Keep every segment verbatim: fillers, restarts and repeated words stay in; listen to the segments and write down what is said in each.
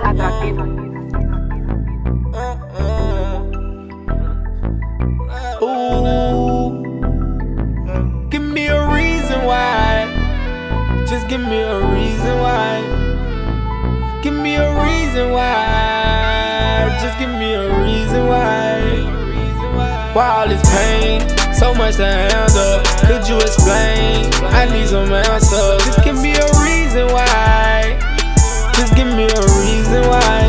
Atractivo. Ooh, give me a reason why. Just give me a reason why. Give me a reason why. Just give me a reason why. Why all this pain? So much to handle. Could you explain? I need some answers. Just give me a reason why. Just give me a reason why.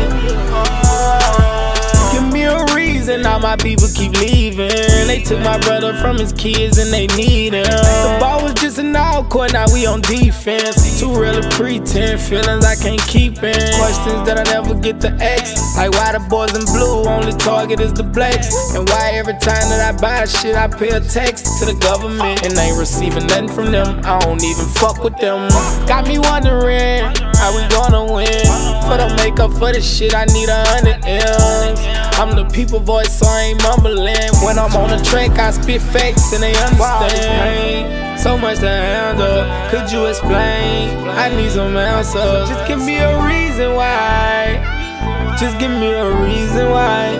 Give me a reason. All my people keep leaving. They took my brother from his kids and they need him. The ball was just an out court, now we on defense. Too real to pretend, feelings I can't keep in. Questions that I never get to ask, like why the boys in blue only target is the blacks, and why every time that I buy shit I pay a tax to the government and ain't receiving nothing from them. I don't even fuck with them. Got me wondering how we gonna win. For the makeup for this shit I need a hundred M's. I'm the people voice, so I ain't mumbling. When I'm on the track, I spit facts and they understand. So much to handle, could you explain? I need some answers. Just give me a reason why. Just give me a reason why.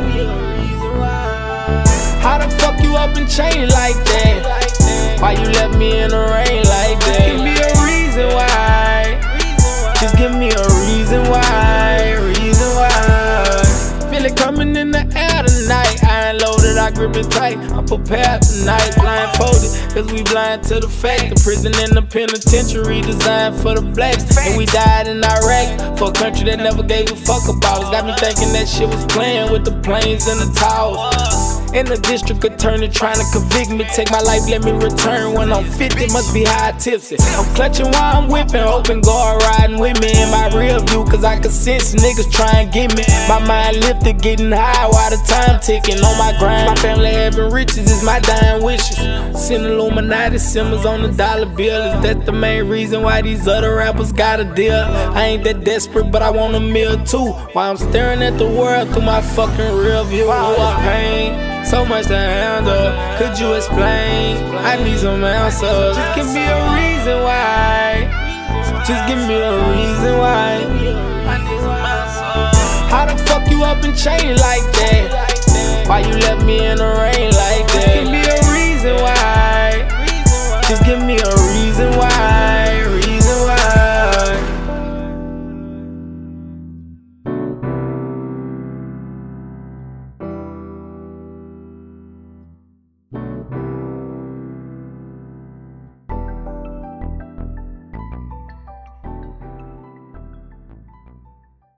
How the fuck you up and change like that? Why you left me in the rain like that? Just give me a reason why. Just give me a reason why. Reason why. Feel it coming in the air tonight. I ain't loaded, I grip it tight. I'm prepared tonight, blindfolded, cause we blind to the fact. The prison and the penitentiary designed for the blacks. And we died in Iraq for a country that never gave a fuck about us. Got me thinking that shit was playing with the planes and the towers. And the district attorney trying to convict me. Take my life, let me return when I'm fifty. Must be high tipsy. I'm clutching while I'm whipping, hoping God riding with me in my rear view, cause I can sense niggas try and get me. My mind lifted, getting high while the time ticking on my grind. My family having riches is my dying wishes. Send Illuminati symbols on the dollar bill. Is that the main reason why these other rappers got a deal? I ain't that desperate, but I want a meal too. While I'm staring at the world through my fucking rear view. Oh, pain. So much to handle, could you explain? I need some answers. Just give me a reason why. Just give me a reason why. How the fuck you up and change like that? Why you left me in the rain like that? Just give me a reason why. Just give me a reason why.